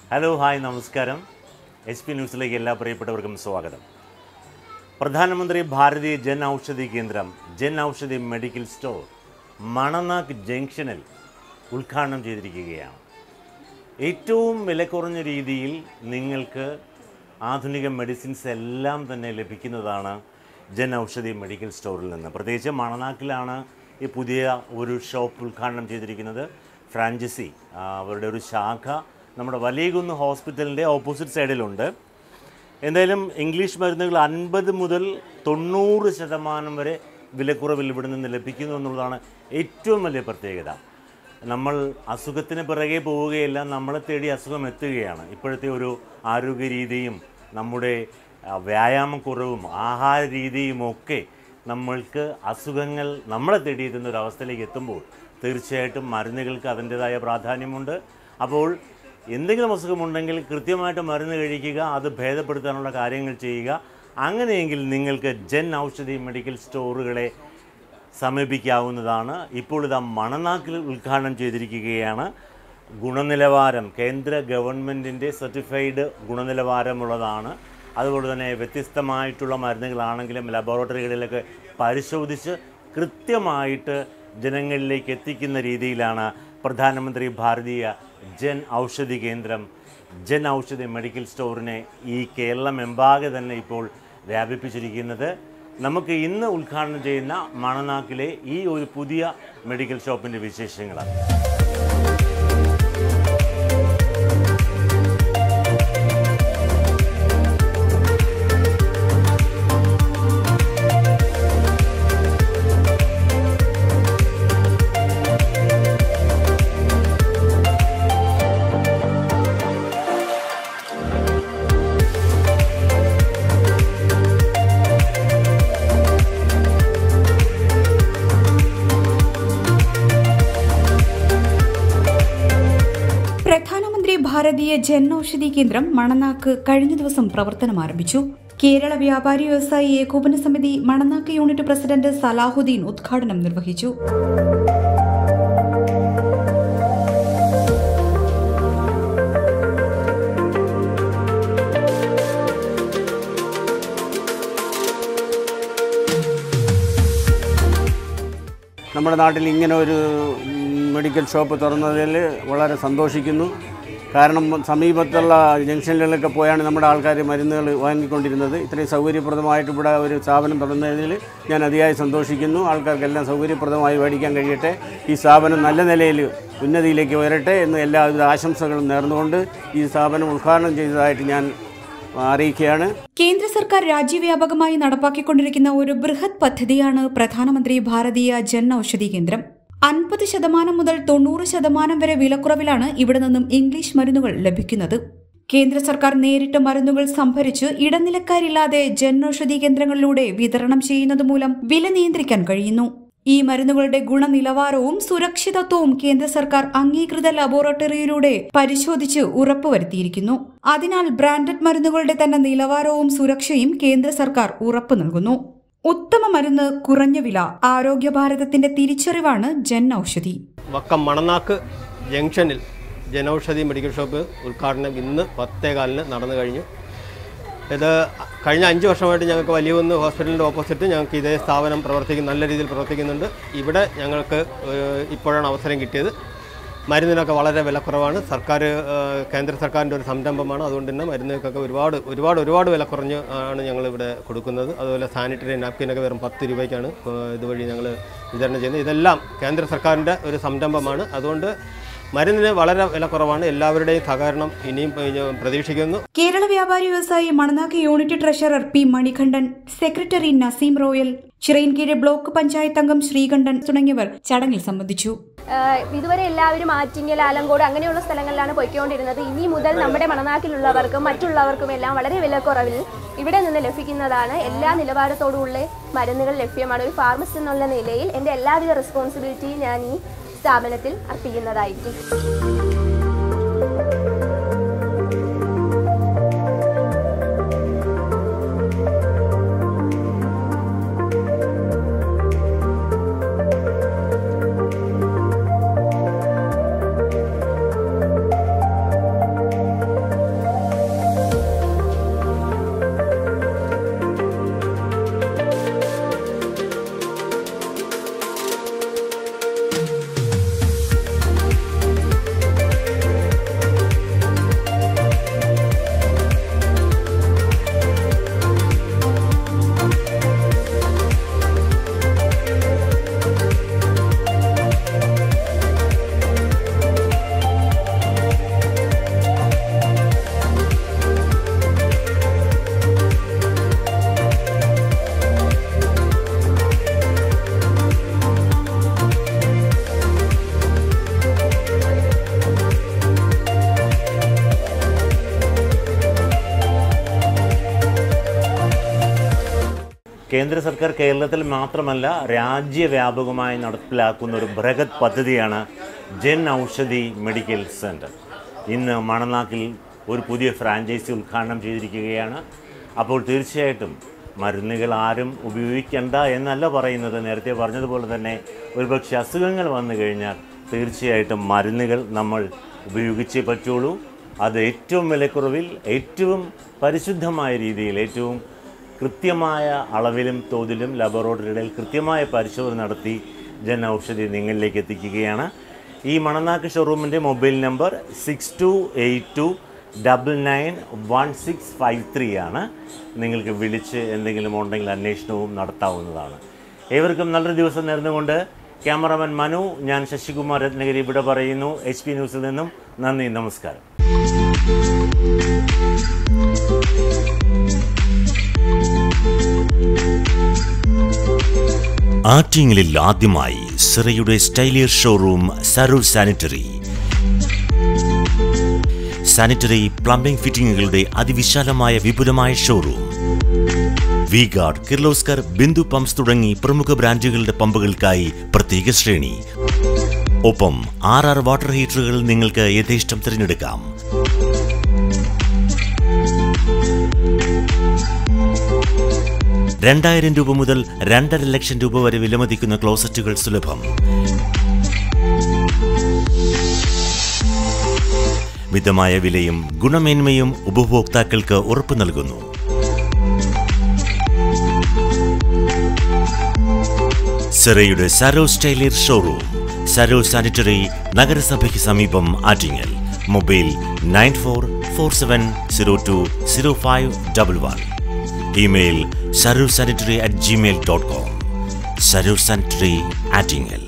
Hello, hi, നമസ്കാരം. SP ന്യൂസിലേക്ക് എല്ലാ പ്രിയപ്പെട്ടവർക്കും സ്വാഗതം. പ്രധാനമന്ത്രി ഭാരതീയ ജൻ ഔഷധി കേന്ദ്രം, ജൻ ഔഷധി മെഡിക്കൽ സ്റ്റോർ മണനാക്ക് ജംഗ്ഷനിൽ ഉദ്ഘാടനം ചെയ്തിരിക്കുകയാണ്. ഏറ്റവും വിലക്കുറഞ്ഞ രീതിയിൽ നിങ്ങൾക്ക് ആധുനിക മെഡിസിൻസ് എല്ലാം തന്നെ ലഭിക്കുന്നതാണ് ജൻ ഔഷധി മെഡിക്കൽ സ്റ്റോറിൽ നിന്ന്. പ്രത്യേകിച്ച് മണനാക്കിലാണ് ഈ പുതിയ ഒരു ഷോപ്പ് ഉദ്ഘാടനം ചെയ്തിരിക്കുന്നത്. ഫ്രാഞ്ചൈസി അവരുടെ ഒരു ശാഖ നമ്മുടെ വലിയകുന്ന് ഹോസ്പിറ്റലിൻ്റെ ഓപ്പോസിറ്റ് സൈഡിലുണ്ട്. എന്തായാലും ഇംഗ്ലീഷ് മരുന്നുകൾ 50 മുതൽ 90% വരെ വിലക്കുറവിൽ ഇവിടെ നിന്ന് ലഭിക്കുന്നു എന്നുള്ളതാണ് ഏറ്റവും വലിയ പ്രത്യേകത. നമ്മൾ അസുഖത്തിന് പിറകെ പോവുകയല്ല, നമ്മളെ തേടി അസുഖം എത്തുകയാണ്. ഇപ്പോഴത്തെ ഒരു ആരോഗ്യ രീതിയും നമ്മുടെ വ്യായാമക്കുറവും ആഹാര രീതിയുമൊക്കെ നമ്മൾക്ക് അസുഖങ്ങൾ നമ്മളെ തേടിയെത്തുന്ന ഒരു അവസ്ഥയിലേക്ക് എത്തുമ്പോൾ തീർച്ചയായിട്ടും മരുന്നുകൾക്ക് അതിൻ്റേതായ പ്രാധാന്യമുണ്ട്. അപ്പോൾ എന്തെങ്കിലും അസുഖമുണ്ടെങ്കിൽ കൃത്യമായിട്ട് മരുന്ന് കഴിക്കുക, അത് ഭേദപ്പെടുത്താനുള്ള കാര്യങ്ങൾ ചെയ്യുക. അങ്ങനെയെങ്കിൽ നിങ്ങൾക്ക് ജൻ ഔഷധി മെഡിക്കൽ സ്റ്റോറുകളെ സമീപിക്കാവുന്നതാണ്. ഇപ്പോൾ ഇതാ മണനാക്കിൽ ഉദ്ഘാടനം ചെയ്തിരിക്കുകയാണ്. ഗുണനിലവാരം കേന്ദ്ര ഗവൺമെൻറ്റിൻ്റെ സർട്ടിഫൈഡ് ഗുണനിലവാരമുള്ളതാണ്. അതുപോലെ തന്നെ വ്യത്യസ്തമായിട്ടുള്ള മരുന്നുകളാണെങ്കിലും ലബോറട്ടറികളിലൊക്കെ പരിശോധിച്ച് കൃത്യമായിട്ട് ജനങ്ങളിലേക്ക് എത്തിക്കുന്ന രീതിയിലാണ് പ്രധാനമന്ത്രി ഭാരതീയ ജൻ ഔഷധി കേന്ദ്രം, ജൻ ഔഷധി മെഡിക്കൽ സ്റ്റോറിനെ ഈ കേരളമെമ്പാകെ തന്നെ ഇപ്പോൾ വ്യാപിപ്പിച്ചിരിക്കുന്നത്. നമുക്ക് ഇന്ന് ഉദ്ഘാടനം ചെയ്യുന്ന മണനാക്കിലെ ഈ ഒരു പുതിയ മെഡിക്കൽ ഷോപ്പിൻ്റെ വിശേഷങ്ങളാണ്. പ്രധാനമന്ത്രി ഭാരതീയ ജൻ ഔഷധി കേന്ദ്രം മണനാക്ക് കഴിഞ്ഞ ദിവസം പ്രവർത്തനം ആരംഭിച്ചു. കേരള വ്യാപാരി വ്യവസായി ഏകോപന സമിതി മണനാക്ക് യൂണിറ്റ് പ്രസിഡന്റ് സലാഹുദ്ദീൻ ഉദ്ഘാടനം നിർവഹിച്ചു. നമ്മുടെ നാട്ടിൽ ഇങ്ങനെ ഒരു മെഡിക്കൽ ഷോപ്പ് തുറന്നതിൽ വളരെ സന്തോഷിക്കുന്നു. കാരണം സമീപത്തുള്ള ജംഗ്ഷനുകളിലൊക്കെ പോയാണ് നമ്മുടെ ആൾക്കാർ മരുന്നുകൾ വാങ്ങിക്കൊണ്ടിരുന്നത്. ഇത്രയും സൗകര്യപ്രദമായിട്ട് ഇവിടെ ഒരു സ്ഥാപനം തുറന്നതിൽ ഞാൻ അതിയായി സന്തോഷിക്കുന്നു. ആൾക്കാർക്കെല്ലാം സൗകര്യപ്രദമായി മേടിക്കാൻ കഴിയട്ടെ, ഈ സ്ഥാപനം നല്ല നിലയിൽ ഉന്നതിയിലേക്ക് വരട്ടെ എന്ന് എല്ലാവിധ ആശംസകളും നേർന്നുകൊണ്ട് ഈ സ്ഥാപനം ഉദ്ഘാടനം ചെയ്തതായിട്ട് ഞാൻ അറിയിക്കുകയാണ്. കേന്ദ്ര സർക്കാർ രാജ്യവ്യാപകമായി നടപ്പാക്കിക്കൊണ്ടിരിക്കുന്ന ഒരു ബൃഹത് പദ്ധതിയാണ് പ്രധാനമന്ത്രി ഭാരതീയ ജൻ ഔഷധി കേന്ദ്രം. 50% മുതൽ 90% വരെ വിലക്കുറവിലാണ് ഇവിടെ നിന്നും ഇംഗ്ലീഷ് മരുന്നുകൾ ലഭിക്കുന്നത്. കേന്ദ്ര സർക്കാർ നേരിട്ട് മരുന്നുകൾ സംഭരിച്ച് ഇടനിലക്കാരില്ലാതെ ജൻ ഔഷധി കേന്ദ്രങ്ങളിലൂടെ വിതരണം ചെയ്യുന്നത് മൂലം വില നിയന്ത്രിക്കാൻ കഴിയുന്നു. ഈ മരുന്നുകളുടെ ഗുണനിലവാരവും സുരക്ഷിതത്വവും കേന്ദ്ര സർക്കാർ അംഗീകൃത ലബോറട്ടറിയിലൂടെ പരിശോധിച്ച് ഉറപ്പുവരുത്തിയിരിക്കുന്നു. അതിനാൽ ബ്രാൻഡഡ് മരുന്നുകളുടെ തന്നെ നിലവാരവും സുരക്ഷയും കേന്ദ്ര സർക്കാർ ഉറപ്പു നൽകുന്നു. ഉത്തമ മരുന്ന്, കുറഞ്ഞ വില, ആരോഗ്യ ഭാരതത്തിന്റെ തിരിച്ചറിവാണ് ജൻ ഔഷധി. വക്കം മണനാക്ക് ജംഗ്ഷനിൽ ജൻ ഔഷധി മെഡിക്കൽ ഷോപ്പ് ഉദ്ഘാടനം ഇന്ന് 10:15 നടന്നു കഴിഞ്ഞു. ഇത് കഴിഞ്ഞ 5 വർഷമായിട്ട് ഞങ്ങൾക്ക് വലിയകുന്ന് ഹോസ്പിറ്റലിൻ്റെ ഓപ്പോസിറ്റ് ഞങ്ങൾക്ക് ഇതേ സ്ഥാപനം നല്ല രീതിയിൽ പ്രവർത്തിക്കുന്നുണ്ട്. ഇവിടെ ഞങ്ങൾക്ക് ഇപ്പോഴാണ് അവസരം കിട്ടിയത്. മരുന്നിനൊക്കെ വളരെ വിലക്കുറവാണ്. കേന്ദ്ര സർക്കാരിൻ്റെ ഒരു സംരംഭമാണ്. അതുകൊണ്ട് തന്നെ മരുന്നുകൾക്കൊക്കെ ഒരുപാട് വില കുറഞ്ഞ് ആണ് ഞങ്ങളിവിടെ കൊടുക്കുന്നത്. അതുപോലെ സാനിറ്ററി നാപ്കിനൊക്കെ വെറും 10 രൂപയ്ക്കാണ് ഇതുവഴി ഞങ്ങൾ വിതരണം ചെയ്യുന്നത്. ഇതെല്ലാം കേന്ദ്ര സർക്കാരിൻ്റെ ഒരു സംരംഭമാണ്. അതുകൊണ്ട് മരുന്നിന് വളരെ വിലക്കുറവാണ്. എല്ലാവരുടെയും സഹകരണം ഇനിയും പ്രതീക്ഷിക്കുന്നു. Kerala Vyapari Vyavasayi Mananakku unit treasurer P Manikandan, secretary Naseem Royal, Chirayinkeezhu block panchayat അംഗം ശ്രീകണ്ഠൻ തുടങ്ങിയവർ ചടങ്ങിൽ സംബന്ധിച്ചു. ഇതുവരെ എല്ലാവരും ആറ്റിങ്ങൽ, ആലങ്കോട് അങ്ങനെയുള്ള സ്ഥലങ്ങളിലാണ് പോയിക്കൊണ്ടിരുന്നത്. ഇനി മുതൽ നമ്മുടെ മണനാക്കിലുള്ളവർക്കും മറ്റുള്ളവർക്കും എല്ലാം വളരെ വിലക്കുറവിൽ ഇവിടെ നിന്ന് ലഭിക്കുന്നതാണ്. എല്ലാ നിലവാരത്തോടുള്ള മരുന്നുകൾ ലഭ്യമാണ്. ഒരു ഫാർമസിസ്റ്റ് എന്നുള്ള നിലയിൽ എൻ്റെ എല്ലാവിധ റെസ്പോൺസിബിലിറ്റിയും ഞാൻ ഈ സ്ഥാപനത്തിൽ അർപ്പിക്കുന്നതായിരിക്കും. കേന്ദ്ര സർക്കാർ കേരളത്തിൽ മാത്രമല്ല രാജ്യവ്യാപകമായി നടപ്പിലാക്കുന്ന ഒരു ബൃഹത് പദ്ധതിയാണ് ജൻ ഔഷധി മെഡിക്കൽ സെൻറ്റർ. ഇന്ന് മണനാക്കിൽ ഒരു പുതിയ ഫ്രാഞ്ചൈസി ഉദ്ഘാടനം ചെയ്തിരിക്കുകയാണ്. അപ്പോൾ തീർച്ചയായിട്ടും മരുന്നുകൾ ആരും ഉപയോഗിക്കേണ്ട എന്നല്ല പറയുന്നത്. നേരത്തെ പറഞ്ഞതുപോലെ തന്നെ ഒരുപക്ഷെ അസുഖങ്ങൾ വന്നു കഴിഞ്ഞാൽ തീർച്ചയായിട്ടും മരുന്നുകൾ നമ്മൾ ഉപയോഗിച്ചേ പറ്റുള്ളൂ. അത് ഏറ്റവും വിലക്കുറവിൽ, ഏറ്റവും പരിശുദ്ധമായ രീതിയിൽ, ഏറ്റവും കൃത്യമായ അളവിലും തോതിലും ലബോറട്ടറികളിൽ കൃത്യമായ പരിശോധന നടത്തി ജൻ ഔഷധി നിങ്ങളിലേക്ക് എത്തിക്കുകയാണ്. ഈ മണനാക്ക് ഷോറൂമിൻ്റെ മൊബൈൽ നമ്പർ 6282991653 ആണ്. നിങ്ങൾക്ക് വിളിച്ച് എന്തെങ്കിലും ഉണ്ടെങ്കിൽ അന്വേഷണവും നടത്താവുന്നതാണ്. ഏവർക്കും നല്ലൊരു ദിവസം നേർന്നുകൊണ്ട് ക്യാമറാമാൻ മനു, ഞാൻ ശശികുമാർ രത്നഗിരി ഇവിടെ പറയുന്നു. HP ന്യൂസിൽ നിന്നും നന്ദി, നമസ്കാരം. ആറ്റിങ്ങലിൽ ആദ്യമായി സിറയുടെ സ്റ്റൈലിയർ showroom Sarur sanitary. Sanitary plumbing ഫിറ്റിംഗുകളുടെ അതിവിശാലമായ വിപുലമായ showroom. V Guard, Kirloskar, Bindu pumps തുടങ്ങി പ്രമുഖ ബ്രാൻഡുകളുടെ പമ്പുകൾക്കായി പ്രത്യേക ശ്രേണി. ഒപ്പം RR വാട്ടർ ഹീറ്ററുകൾ നിങ്ങൾക്ക് യഥേഷ്ടം തിരഞ്ഞെടുക്കാം. ₹2000 മുതൽ ₹2.5 വരെ വിലമതിക്കുന്ന ക്ലോസറ്റുകൾ സുലഭം. മിതമായ വിലയും ഗുണമേന്മയും ഉപഭോക്താക്കൾക്ക് ഉറപ്പു നൽകുന്നു. സിറയുടെ സരോ സ്റ്റൈലിയർ ഷോറൂം, സരോ സാനിറ്ററി, നഗരസഭയ്ക്ക് സമീപം, Attingal. Mobile 9447020511. Email sarursanitary@gmail.com. Sarur Sanitary, Attingal.